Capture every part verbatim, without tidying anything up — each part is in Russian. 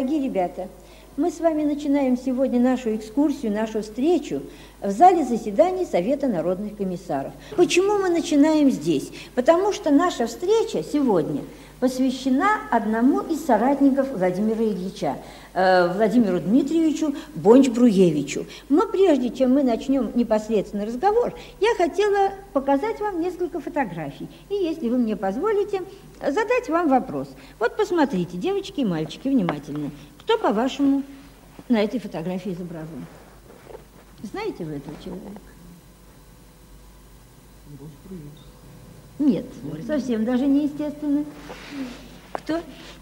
Дорогие ребята, мы с вами начинаем сегодня нашу экскурсию, нашу встречу в зале заседаний Совета народных комиссаров. Почему мы начинаем здесь? Потому что наша встреча сегодня посвящена одному из соратников Владимира Ильича, э, Владимиру Дмитриевичу Бонч-Бруевичу. Но прежде чем мы начнем непосредственно разговор, я хотела показать вам несколько фотографий. И если вы мне позволите, задать вам вопрос. Вот посмотрите, девочки и мальчики, внимательно. Кто, по-вашему, на этой фотографии изображен? Знаете вы этого человека? Нет, совсем даже неестественно. Кто?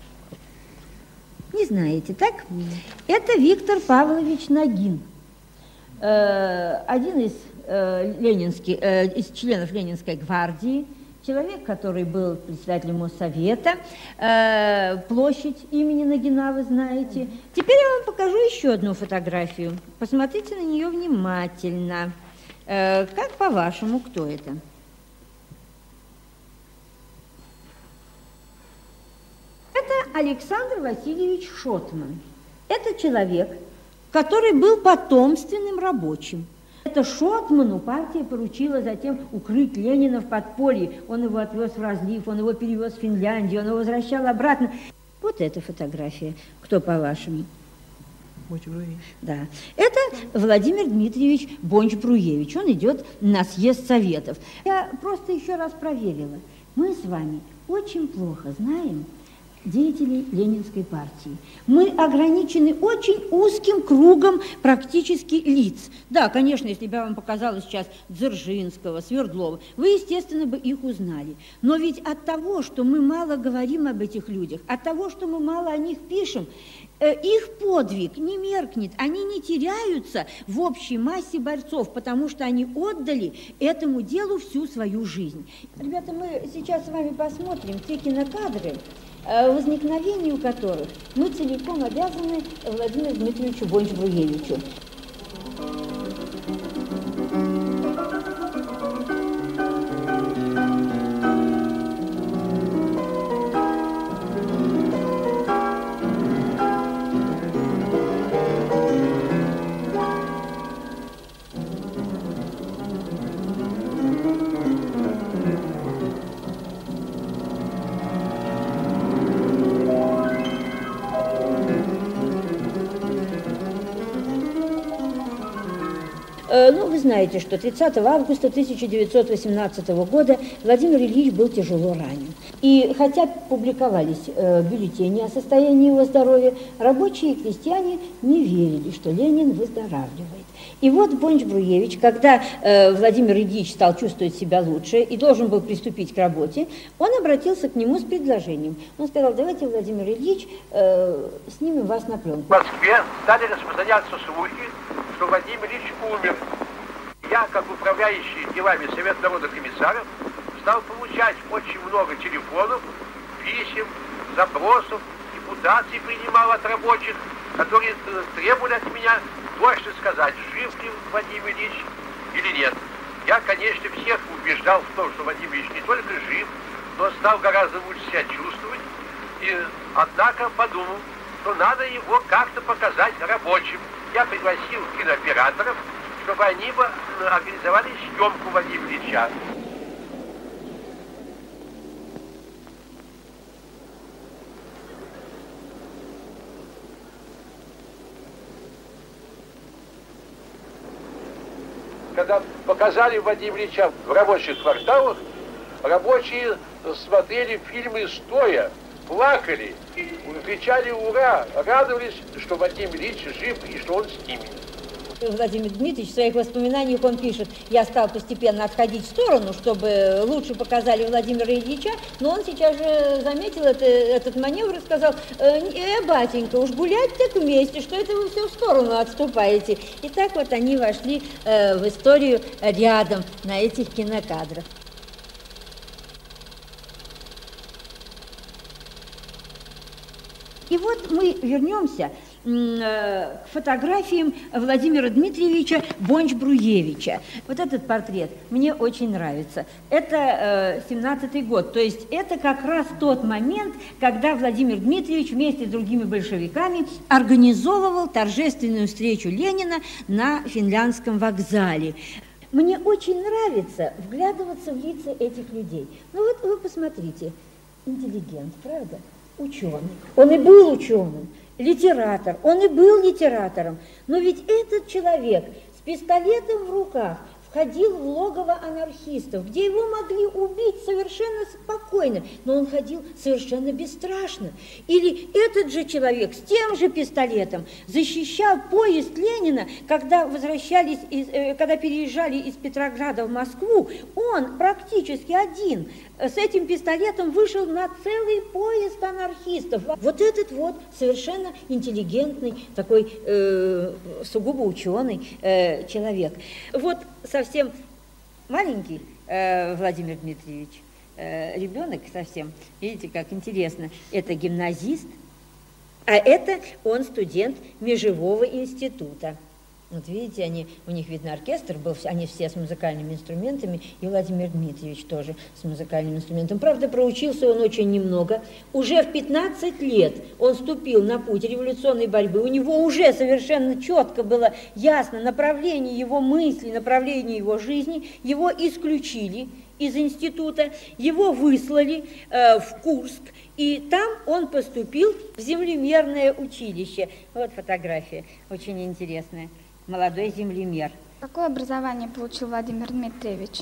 Не знаете, так? Это Виктор Павлович Нагин, один из, ленинских, из членов Ленинской гвардии, человек, который был председателем Моссовета, площадь имени Нагина, вы знаете. Теперь я вам покажу еще одну фотографию. Посмотрите на нее внимательно. Как по-вашему, кто это? Это Александр Васильевич Шотман. Это человек, который был потомственным рабочим. Это Шотману партия поручила затем укрыть Ленина в подполье. Он его отвез в разлив, он его перевез в Финляндию, он его возвращал обратно. Вот эта фотография. Кто, по-вашему? Бонч-Бруевич. Да. Это Владимир Дмитриевич Бонч-Бруевич. Он идет на съезд Советов. Я просто еще раз проверила. Мы с вами очень плохо знаем деятелей Ленинской партии. Мы ограничены очень узким кругом практически лиц. Да, конечно, если бы я вам показала сейчас Дзержинского, Свердлова, вы, естественно, бы их узнали. Но ведь от того, что мы мало говорим об этих людях, от того, что мы мало о них пишем, их подвиг не меркнет, они не теряются в общей массе борцов, потому что они отдали этому делу всю свою жизнь. Ребята, мы сейчас с вами посмотрим те кинокадры, возникновению которых мы целиком обязаны Владимиру Дмитриевичу Бонч-Бруевичу. Ну, вы знаете, что тридцатого августа тысяча девятьсот восемнадцатого года Владимир Ильич был тяжело ранен. И хотя публиковались э, бюллетени о состоянии его здоровья, рабочие и крестьяне не верили, что Ленин выздоравливает. И вот Бонч-Бруевич, когда э, Владимир Ильич стал чувствовать себя лучше и должен был приступить к работе, он обратился к нему с предложением. Он сказал: давайте, Владимир Ильич, э, снимем вас на пленку. В Москве стали распространяться слухи, что Владимир Ильич умер. Я, как управляющий делами Совета народных комиссаров, стал получать очень много телефонов, писем, запросов, депутаций принимал от рабочих, которые требовали от меня точно сказать, жив ли Владимир Ильич или нет. Я, конечно, всех убеждал в том, что Владимир Ильич не только жив, но стал гораздо лучше себя чувствовать. И, однако, подумал, что надо его как-то показать рабочим. Я пригласил кинооператоров, чтобы они бы организовали съемку Владимира Ильича. Когда показали Владимира Ильича в рабочих кварталах, рабочие смотрели фильмы стоя, плакали, кричали «Ура!», радовались, что Владимир Ильич жив и что он с ними. Владимир Дмитриевич в своих воспоминаниях он пишет: я стал постепенно отходить в сторону, чтобы лучше показали Владимира Ильича, но он сейчас же заметил это, этот маневр и сказал: э, батенька, уж гулять так вместе, что это вы все в сторону отступаете. И так вот они вошли э, в историю рядом на этих кинокадрах. И вот мы вернемся к фотографиям Владимира Дмитриевича Бонч-Бруевича. Вот этот портрет мне очень нравится. Это семнадцатый год, то есть это как раз тот момент, когда Владимир Дмитриевич вместе с другими большевиками организовывал торжественную встречу Ленина на Финляндском вокзале. Мне очень нравится вглядываться в лица этих людей. Ну вот вы посмотрите, интеллигент, правда? Ученый. Он и был ученым, литератор, он и был литератором. Но ведь этот человек с пистолетом в руках ходил в логово анархистов, где его могли убить совершенно спокойно, но он ходил совершенно бесстрашно. Или этот же человек с тем же пистолетом защищал поезд Ленина, когда возвращались, из, э, когда переезжали из Петрограда в Москву, он практически один с этим пистолетом вышел на целый поезд анархистов. Вот этот вот совершенно интеллигентный, такой э, сугубо ученый э, человек. Вот совсем маленький э, Владимир Дмитриевич, э, ребенок совсем, видите, как интересно, это гимназист, а это он студент Межевого института. Вот видите, они, у них, видно, оркестр был, они все с музыкальными инструментами, и Владимир Дмитриевич тоже с музыкальным инструментом. Правда, проучился он очень немного. Уже в пятнадцать лет он вступил на путь революционной борьбы. У него уже совершенно четко было ясно направление его мысли, направление его жизни. Его исключили из института, его выслали э, в Курск, и там он поступил в землемерное училище. Вот фотография, очень интересная. Молодой землемер. Какое образование получил Владимир Дмитриевич?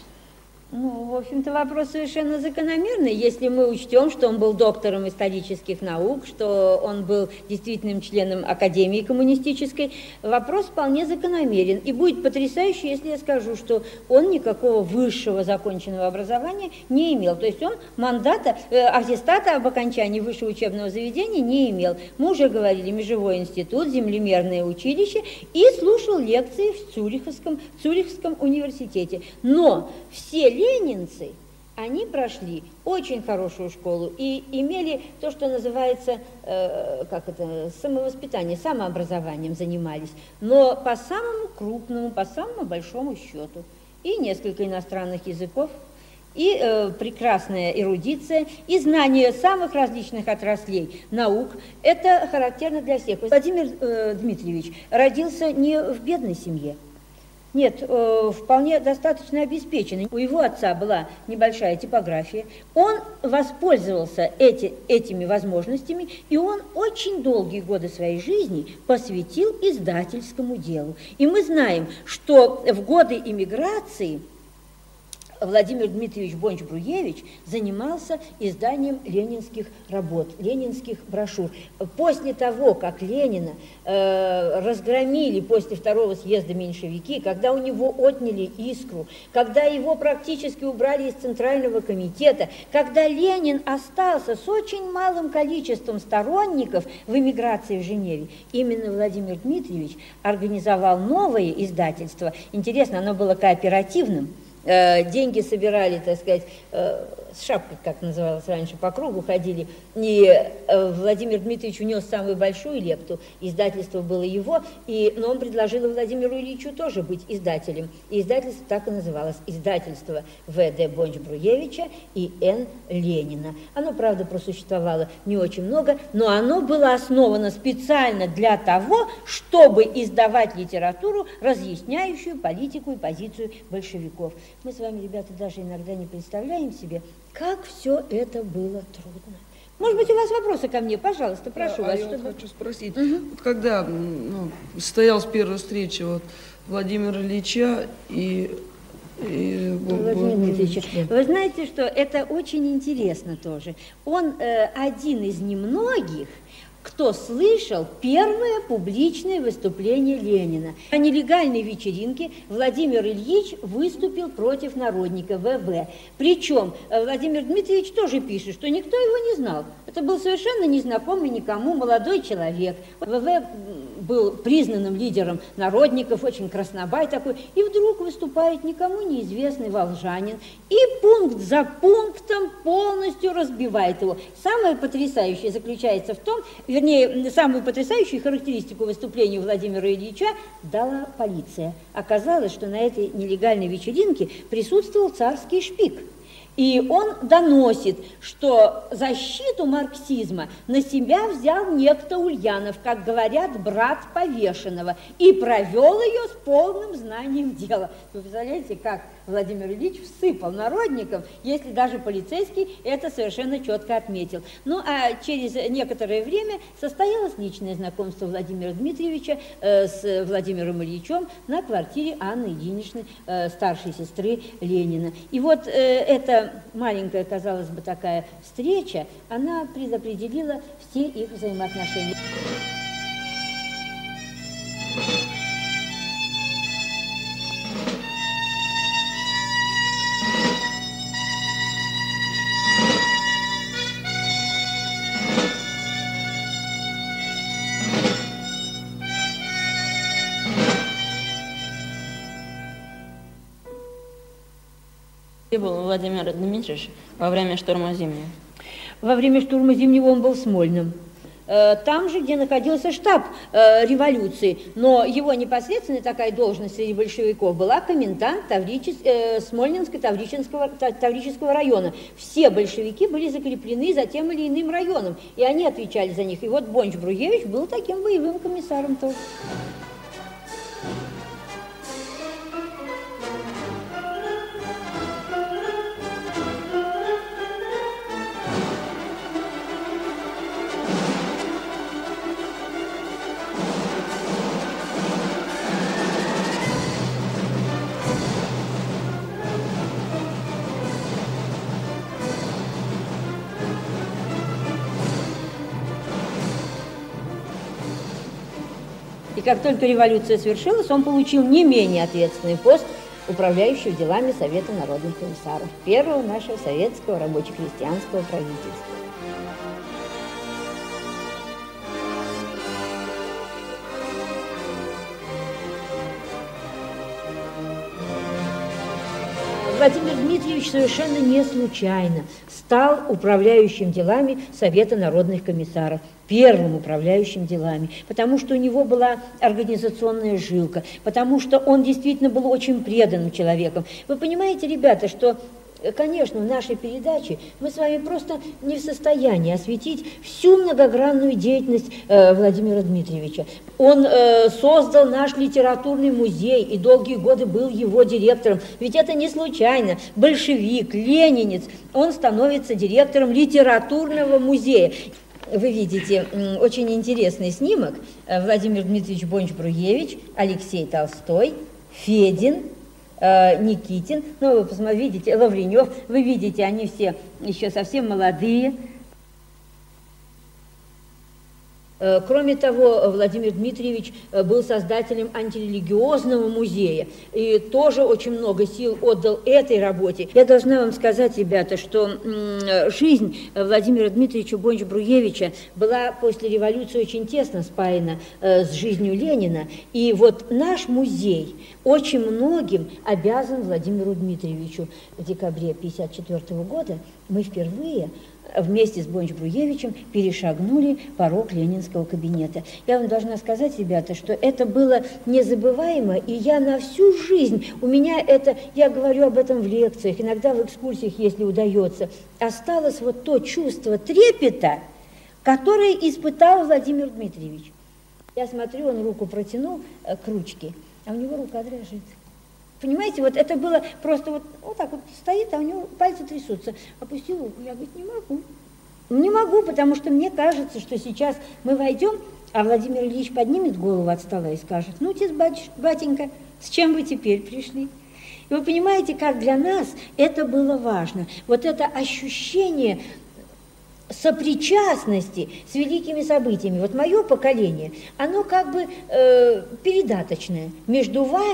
Ну, в общем-то, вопрос совершенно закономерный, если мы учтем, что он был доктором исторических наук, что он был действительным членом Академии коммунистической. Вопрос вполне закономерен. И будет потрясающе, если я скажу, что он никакого высшего законченного образования не имел. То есть он мандата, э, аттестата об окончании высшего учебного заведения не имел. Мы уже говорили, Межевой институт, землемерное училище, и слушал лекции в Цюриховском, Цюрихском университете. Но все ленинцы, они прошли очень хорошую школу и имели то, что называется, э, как это, самовоспитание, самообразованием занимались, но по самому крупному, по самому большому счету. И несколько иностранных языков, и э, прекрасная эрудиция, и знание самых различных отраслей наук. Это характерно для всех. Владимир э, Дмитриевич родился не в бедной семье. Нет, э, вполне достаточно обеспеченный. У его отца была небольшая типография. Он воспользовался эти, этими возможностями, и он очень долгие годы своей жизни посвятил издательскому делу. И мы знаем, что в годы эмиграции Владимир Дмитриевич Бонч-Бруевич занимался изданием ленинских работ, ленинских брошюр. После того, как Ленина э, разгромили после второго съезда меньшевики, когда у него отняли искру, когда его практически убрали из Центрального комитета, когда Ленин остался с очень малым количеством сторонников в эмиграции в Женеве, именно Владимир Дмитриевич организовал новое издательство. Интересно, оно было кооперативным. Деньги собирали, так сказать, с шапкой, как называлось раньше, по кругу ходили. И Владимир Дмитриевич внес самую большую лепту, издательство было его, и, но он предложил Владимиру Ильичу тоже быть издателем. И издательство так и называлось, издательство В Д Бонч-Бруевича и Н Ленина. Оно, правда, просуществовало не очень много, но оно было основано специально для того, чтобы издавать литературу, разъясняющую политику и позицию большевиков. Мы с вами, ребята, даже иногда не представляем себе, как все это было трудно. Может быть, у вас вопросы ко мне? Пожалуйста, прошу а, вас. А я чтобы... вот хочу спросить, угу. вот когда ну, состоялась первая встреча вот, Владимира Ильича и... и Владимир Дмитриевич, вы знаете, что это очень интересно тоже. Он э, один из немногих, кто слышал первое публичное выступление Ленина. На нелегальной вечеринке Владимир Ильич выступил против народника В В. Причем Владимир Дмитриевич тоже пишет, что никто его не знал. Это был совершенно незнакомый никому молодой человек. В В был признанным лидером народников, очень краснобай такой, и вдруг выступает никому неизвестный волжанин, и пункт за пунктом полностью разбивает его. Самое потрясающее заключается в том, вернее, самую потрясающую характеристику выступления Владимира Ильича дала полиция. Оказалось, что на этой нелегальной вечеринке присутствовал царский шпик. И он доносит, что защиту марксизма на себя взял некто Ульянов, как говорят, брат повешенного, и провел ее с полным знанием дела. Вы представляете, как Владимир Ильич всыпал народникам, если даже полицейский это совершенно четко отметил. Ну, а через некоторое время состоялось личное знакомство Владимира Дмитриевича э, с Владимиром Ильичем на квартире Анны Ильиничны, э, старшей сестры Ленина. И вот э, эта маленькая, казалось бы, такая встреча, она предопределила все их взаимоотношения. Где был Владимир Дмитриевич во время штурма Зимнего? Во время штурма Зимнего он был в Смольном. Там же, где находился штаб э, революции, но его непосредственная такая должность среди большевиков была комендант Тавричес, э, Смольнинско-Таврического Таврического района. Все большевики были закреплены за тем или иным районом, и они отвечали за них. И вот Бонч-Бруевич был таким боевым комиссаром тоже. И как только революция свершилась, он получил не менее ответственный пост управляющего делами Совета народных комиссаров, первого нашего советского рабоче-крестьянского правительства. Владимир Дмитриевич совершенно не случайно стал управляющим делами Совета народных комиссаров, первым управляющим делами, потому что у него была организационная жилка, потому что он действительно был очень преданным человеком. Вы понимаете, ребята, что, конечно, в нашей передаче мы с вами просто не в состоянии осветить всю многогранную деятельность э, Владимира Дмитриевича. Он э, создал наш литературный музей и долгие годы был его директором. Ведь это не случайно. Большевик, ленинец, он становится директором литературного музея. Вы видите очень интересный снимок. Владимир Дмитриевич Бонч-Бруевич, Алексей Толстой, Федин, Никитин, ну, вы посмотрите, видите, Лавренев, вы видите, они все еще совсем молодые. Кроме того, Владимир Дмитриевич был создателем антирелигиозного музея и тоже очень много сил отдал этой работе. Я должна вам сказать, ребята, что жизнь Владимира Дмитриевича Бонч-Бруевича была после революции очень тесно спаяна с жизнью Ленина. И вот наш музей очень многим обязан Владимиру Дмитриевичу. В декабре тысяча девятьсот пятьдесят четвёртого года мы впервые вместе с Бонч-Бруевичем перешагнули порог ленинского кабинета. Я вам должна сказать, ребята, что это было незабываемо, и я на всю жизнь, у меня это, я говорю об этом в лекциях, иногда в экскурсиях, если удается, осталось вот то чувство трепета, которое испытал Владимир Дмитриевич. Я смотрю, он руку протянул к ручке, а у него рука дрожит. Понимаете, вот это было просто вот, вот так вот стоит, а у него пальцы трясутся. Опустил руку, я говорю, не могу. Не могу, потому что мне кажется, что сейчас мы войдем, а Владимир Ильич поднимет голову от стола и скажет, ну, тез, батенька, с чем вы теперь пришли? И вы понимаете, как для нас это было важно. Вот это ощущение сопричастности с великими событиями. Вот мое поколение, оно как бы э, передаточное между вами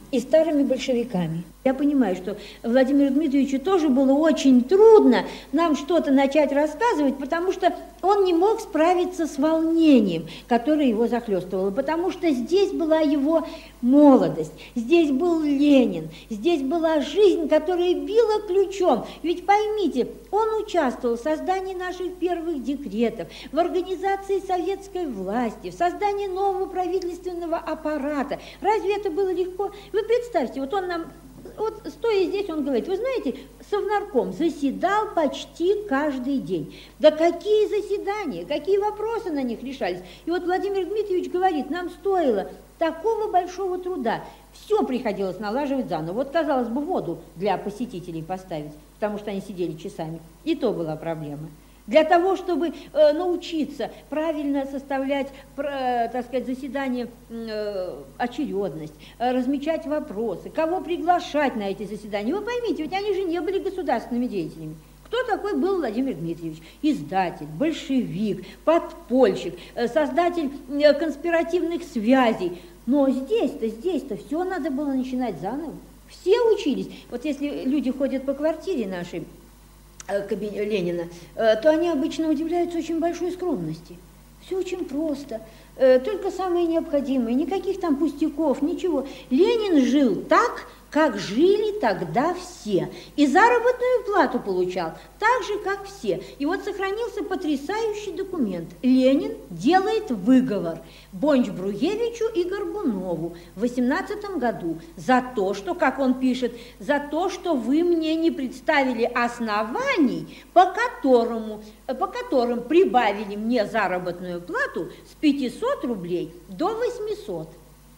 и старыми большевиками. Я понимаю, что Владимиру Дмитриевичу тоже было очень трудно нам что-то начать рассказывать, потому что он не мог справиться с волнением, которое его захлестывало, потому что здесь была его молодость, здесь был Ленин, здесь была жизнь, которая била ключом. Ведь поймите, он участвовал в создании наших первых декретов, в организации советской власти, в создании нового правительственного аппарата. Разве это было легко? Вы представьте, вот он нам... Вот стоя здесь, он говорит, вы знаете, Совнарком заседал почти каждый день. Да какие заседания, какие вопросы на них решались. И вот Владимир Дмитриевич говорит, нам стоило такого большого труда. Все приходилось налаживать заново. Вот, казалось бы, воду для посетителей поставить, потому что они сидели часами. И то была проблема. Для того, чтобы э, научиться правильно составлять, э, так сказать, заседание, э, очередность, э, размечать вопросы, кого приглашать на эти заседания. Вы поймите, ведь они же не были государственными деятелями. Кто такой был Владимир Дмитриевич? Издатель, большевик, подпольщик, э, создатель э, конспиративных связей. Но здесь-то, здесь-то все надо было начинать заново. Все учились. Вот если люди ходят по квартире нашей, кабинет Ленина, то они обычно удивляются очень большой скромности. Все очень просто, только самое необходимое, никаких там пустяков, ничего. Ленин жил так, как жили тогда все, и заработную плату получал так же, как все. И вот сохранился потрясающий документ. Ленин делает выговор Бонч-Бруевичу и Горбунову в восемнадцатом году за то, что, как он пишет, за то, что вы мне не представили оснований, по которому, по которым прибавили мне заработную плату с пятисот рублей до восьмисот.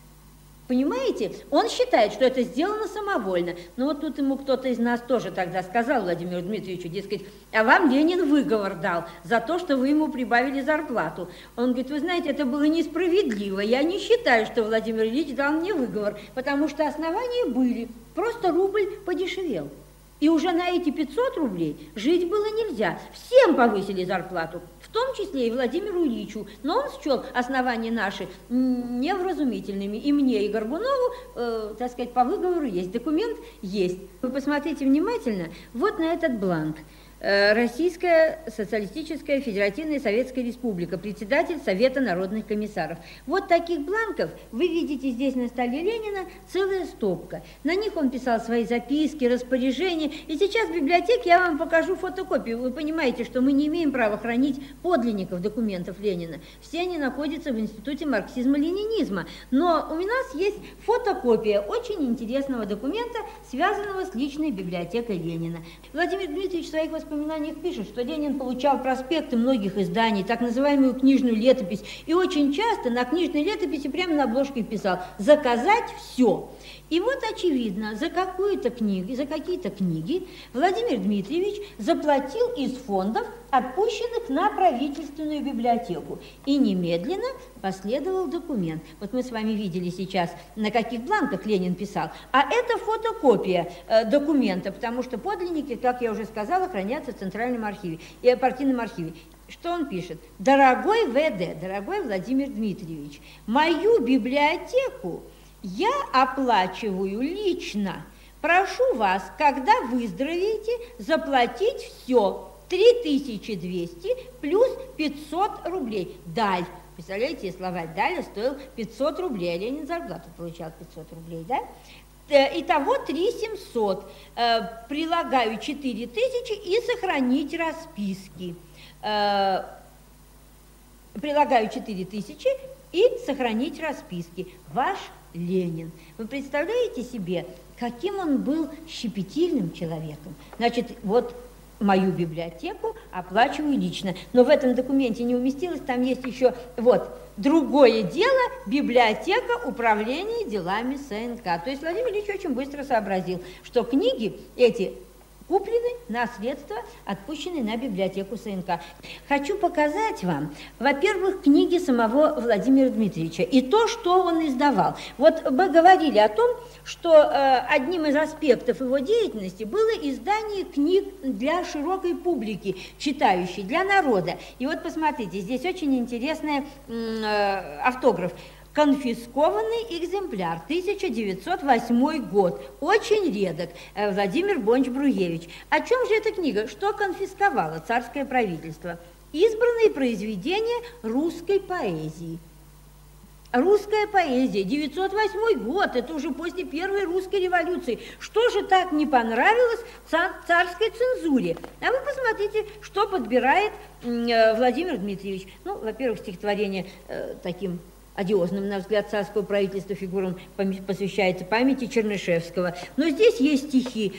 Понимаете? Он считает, что это сделано самовольно. Но вот тут ему кто-то из нас тоже тогда сказал, Владимиру Дмитриевичу, дескать, а вам Ленин выговор дал за то, что вы ему прибавили зарплату. Он говорит, вы знаете, это было несправедливо. Я не считаю, что Владимир Ильич дал мне выговор, потому что основания были. Просто рубль подешевел. И уже на эти пятьсот рублей жить было нельзя. Всем повысили зарплату, в том числе и Владимиру Ильичу. Но он счел основания наши невразумительными. И мне, и Горбунову, э, так сказать, по выговору есть. Документ есть. Вы посмотрите внимательно вот на этот бланк. Российская Социалистическая Федеративная Советская Республика, председатель Совета народных комиссаров. Вот таких бланков вы видите здесь на столе Ленина целая стопка. На них он писал свои записки, распоряжения. И сейчас в библиотеке я вам покажу фотокопию. Вы понимаете, что мы не имеем права хранить подлинников документов Ленина. Все они находятся в Институте марксизма-ленинизма. Но у нас есть фотокопия очень интересного документа, связанного с личной библиотекой Ленина. Владимир Дмитриевич в своих воспоминаниях В воспоминаниях пишет, что Ленин получал проспекты многих изданий, так называемую книжную летопись, и очень часто на книжной летописи прямо на обложке писал «заказать все». И вот очевидно, за какую-то книгу, за какие-то книги Владимир Дмитриевич заплатил из фондов, отпущенных на правительственную библиотеку. И немедленно последовал документ. Вот мы с вами видели сейчас, на каких бланках Ленин писал. А это фотокопия э, документа, потому что подлинники, как я уже сказала, хранятся в Центральном архиве и партийном архиве. Что он пишет? Дорогой ВД, дорогой Владимир Дмитриевич, мою библиотеку я оплачиваю лично. Прошу вас, когда выздоровеете, заплатить все. три тысячи двести плюс пятьсот рублей. Даль. Представляете, словарь Даля стоил пятьсот рублей, а Ленин зарплату получал пятьсот рублей, да? Итого три тысячи семьсот. Прилагаю четыре тысячи и сохранить расписки. Прилагаю четыре тысячи и сохранить расписки. Ваш Ленин. Вы представляете себе, каким он был щепетильным человеком? Значит, вот мою библиотеку оплачиваю лично. Но в этом документе не уместилось, там есть еще вот другое дело, библиотека управления делами СНК. То есть Владимир Ильич очень быстро сообразил, что книги эти куплены на средства, отпущенные на библиотеку СНК. Хочу показать вам, во-первых, книги самого Владимира Дмитриевича и то, что он издавал. Вот мы говорили о том, что э, одним из аспектов его деятельности было издание книг для широкой публики, читающей, для народа. И вот посмотрите, здесь очень интересный э, автограф. конфискованный экземпляр, тысяча девятьсот восьмой год, очень редок, Владимир Бонч-Бруевич. О чем же эта книга? Что конфисковало царское правительство? Избранные произведения русской поэзии. Русская поэзия, девятьсот восьмой год, это уже после первой русской революции. Что же так не понравилось царской цензуре? А вы посмотрите, что подбирает Владимир Дмитриевич. Ну, во-первых, стихотворение э, таким одиозным, на взгляд царского правительства, фигурам посвящается памяти Чернышевского. Но здесь есть стихи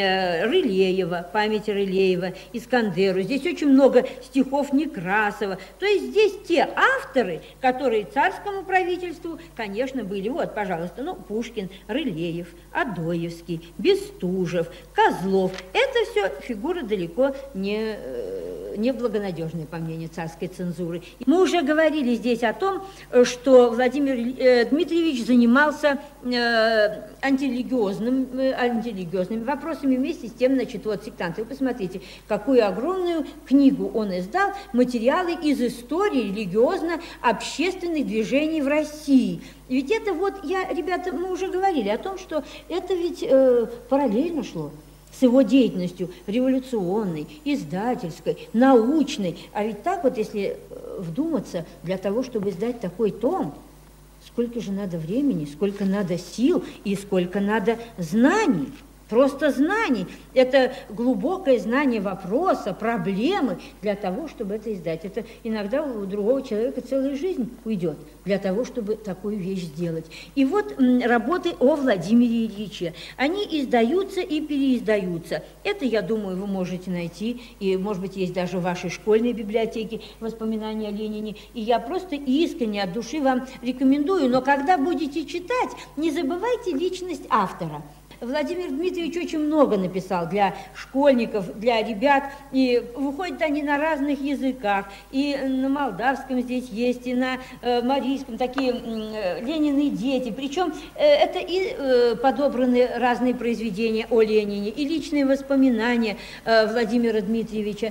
Рылеева, памяти Рылеева, Искандеру. Здесь очень много стихов Некрасова. То есть здесь те авторы, которые царскому правительству, конечно, были. Вот, пожалуйста, ну, Пушкин, Рылеев, Адоевский, Бестужев, Козлов. Это все фигуры далеко не, не благонадежные, по мнению царской цензуры. Мы уже говорили здесь о том, что что Владимир э, Дмитриевич занимался э, антирелигиозным, э, антирелигиозными вопросами вместе с тем, значит, вот сектанты. Вы посмотрите, какую огромную книгу он издал, материалы из истории религиозно-общественных движений в России. Ведь это вот, я, ребята, мы уже говорили о том, что это ведь э, параллельно шло с его деятельностью революционной, издательской, научной. А ведь так вот, если вдуматься, для того, чтобы издать такой том, сколько же надо времени, сколько надо сил и сколько надо знаний. Просто знаний. Это глубокое знание вопроса, проблемы для того, чтобы это издать. Это иногда у другого человека целая жизнь уйдет для того, чтобы такую вещь сделать. И вот работы о Владимире Ильиче. Они издаются и переиздаются. Это, я думаю, вы можете найти, и, может быть, есть даже в вашей школьной библиотеке воспоминания о Ленине. И я просто искренне от души вам рекомендую. Но когда будете читать, не забывайте личность автора. Владимир Дмитриевич очень много написал для школьников, для ребят, и выходят они на разных языках, и на молдавском здесь есть, и на э, марийском, такие э, Ленины дети, причем э, это и э, подобраны разные произведения о Ленине, и личные воспоминания э, Владимира Дмитриевича.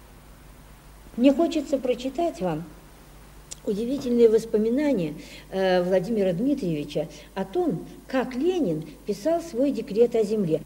Мне хочется прочитать вам удивительные воспоминания э, Владимира Дмитриевича о том, как Ленин писал свой декрет о земле.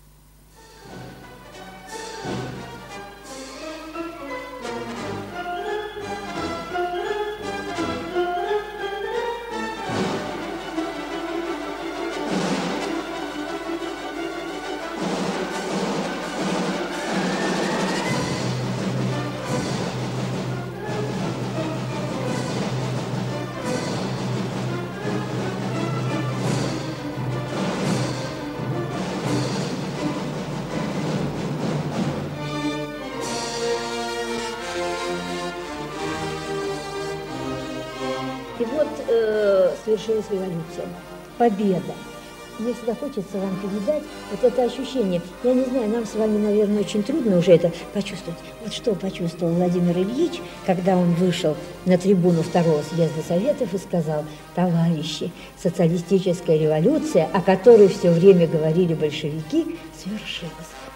И вот э, совершилась революция, победа. Мне всегда хочется вам передать вот это ощущение. Я не знаю, нам с вами, наверное, очень трудно уже это почувствовать. Вот что почувствовал Владимир Ильич, когда он вышел на трибуну второго съезда Советов и сказал: товарищи, социалистическая революция, о которой все время говорили большевики, свершилась.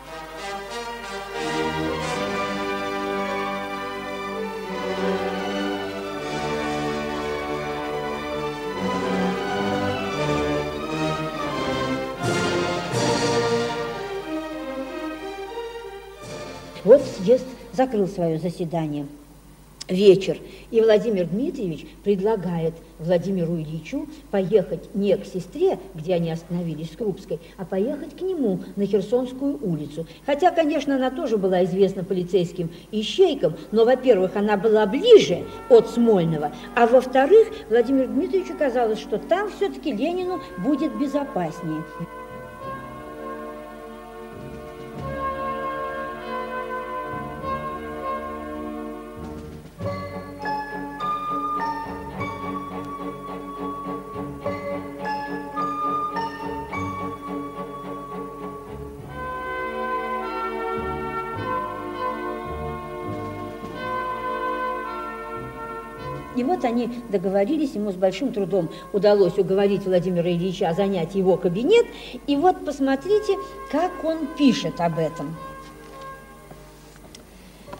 Вот съезд закрыл свое заседание. Вечер. И Владимир Дмитриевич предлагает Владимиру Ильичу поехать не к сестре, где они остановились, с Крупской, а поехать к нему на Херсонскую улицу. Хотя, конечно, она тоже была известна полицейским ищейкам, но, во-первых, она была ближе от Смольного, а во-вторых, Владимиру Дмитриевичу казалось, что там все-таки Ленину будет безопаснее. И вот они договорились, ему с большим трудом удалось уговорить Владимира Ильича занять его кабинет. И вот посмотрите, как он пишет об этом.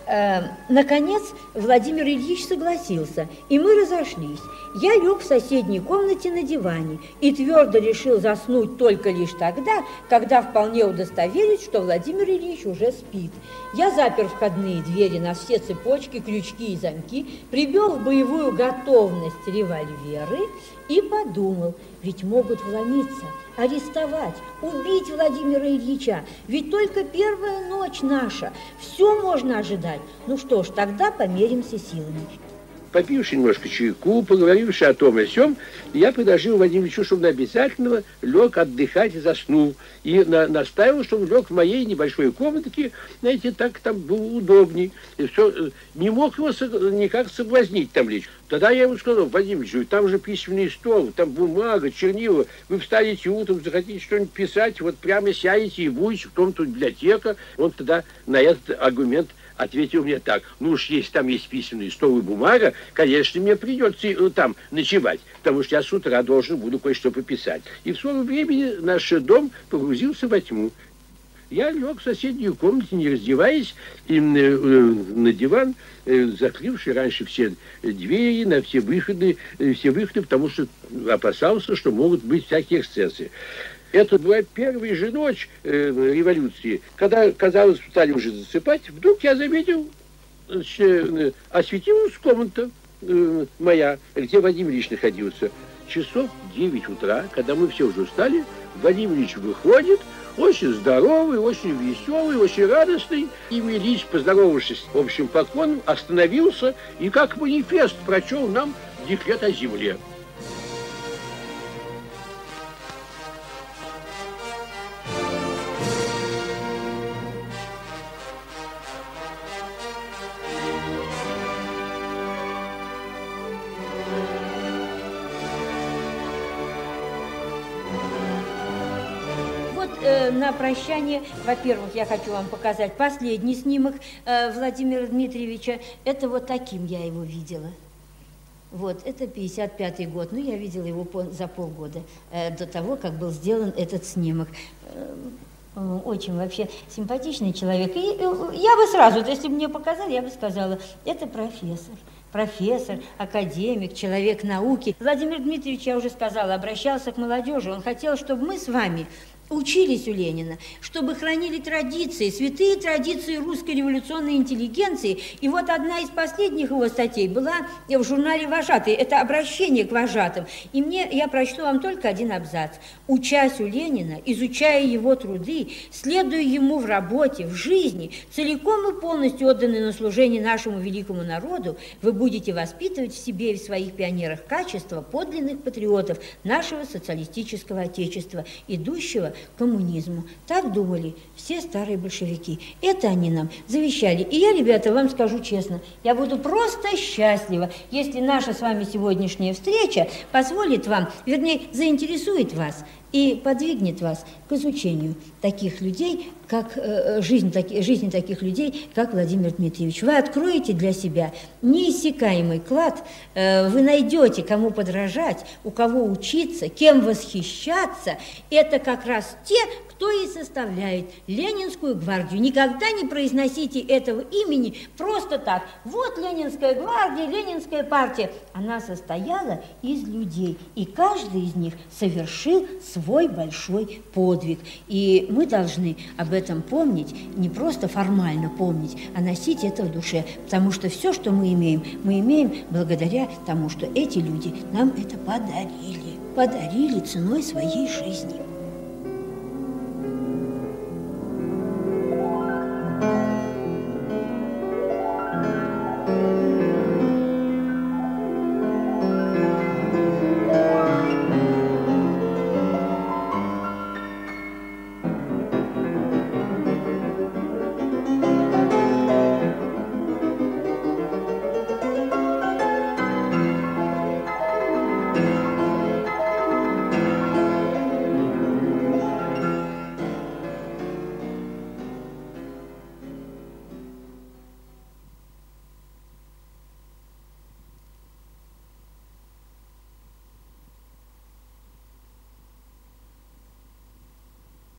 Э, наконец, Владимир Ильич согласился, и мы разошлись. Я лег в соседней комнате на диване и твердо решил заснуть только лишь тогда, когда вполне удостоверюсь, что Владимир Ильич уже спит. Я запер входные двери на все цепочки, крючки и замки, привел в боевую готовность револьверы и подумал, ведь могут вломиться, арестовать, убить Владимира Ильича. Ведь только первая ночь наша, все можно ожидать. Ну что ж, тогда померимся силами. Попивши немножко чайку, поговоривши о том и сём, я предложил Владимиру Ильичу, чтобы он обязательно лег отдыхать и заснул. И на, настаивал, чтобы он лег в моей небольшой комнатке, знаете, так там было удобней. И все, не мог его никак соблазнить там лечь. Тогда я ему сказал: Владимир Ильич, там же письменный стол, там бумага, чернила. Вы встанете утром, захотите что-нибудь писать, вот прямо сядете и будете, в том-то библиотека. Он тогда на этот аргумент ответил мне так: ну уж если там есть письменный стол и бумага, конечно, мне придется там ночевать, потому что я с утра должен буду кое-что пописать. И в скором времени наш дом погрузился во тьму. Я лег в соседнюю комнату, не раздеваясь, и, э, на диван, э, закрывший раньше все двери, на все выходы, э, все выходы, потому что опасался, что могут быть всякие эксцессы. Это была первая же ночь э, революции, когда, казалось, стали уже засыпать, вдруг я заметил, э, осветилась комната э, моя, где Владимир Ильич находился. Часов девять утра, когда мы все уже устали, Владимир Ильич выходит, очень здоровый, очень веселый, очень радостный. И Ильич, поздоровавшись общим поклоном, остановился и как манифест прочел нам декрет о земле. На прощание, во-первых, я хочу вам показать последний снимок э, Владимира Дмитриевича. Это вот таким я его видела. Вот, это пятьдесят пятый год. Ну, я видела его по, за полгода э, до того, как был сделан этот снимок. Э, очень вообще симпатичный человек. И э, я бы сразу, если бы мне показали, я бы сказала, это профессор. Профессор, академик, человек науки. Владимир Дмитриевич, я уже сказала, обращался к молодежи. Он хотел, чтобы мы с вами учились у Ленина, чтобы хранили традиции, святые традиции русской революционной интеллигенции. И вот одна из последних его статей была в журнале «Вожатый». Это обращение к вожатым. И мне, я прочту вам только один абзац. «Учась у Ленина, изучая его труды, следуя ему в работе, в жизни, целиком и полностью отданы на служение нашему великому народу, вы будете воспитывать в себе и в своих пионерах качества подлинных патриотов нашего социалистического отечества, идущего к коммунизму». Так думали все старые большевики. Это они нам завещали. И я, ребята, вам скажу честно, я буду просто счастлива, если наша с вами сегодняшняя встреча позволит вам, вернее, заинтересует вас и подвигнет вас к изучению таких людей, как э, жизнь, таки, жизни таких людей, как Владимир Дмитриевич. Вы откроете для себя неиссякаемый клад, э, вы найдете, кому подражать, у кого учиться, кем восхищаться. Это как раз те, кто и составляет Ленинскую гвардию. Никогда не произносите этого имени просто так. Вот Ленинская гвардия, Ленинская партия. Она состояла из людей, и каждый из них совершил свой большой подвиг. И мы должны об этом помнить, не просто формально помнить, а носить это в душе. Потому что все, что мы имеем, мы имеем благодаря тому, что эти люди нам это подарили. Подарили ценой своей жизни.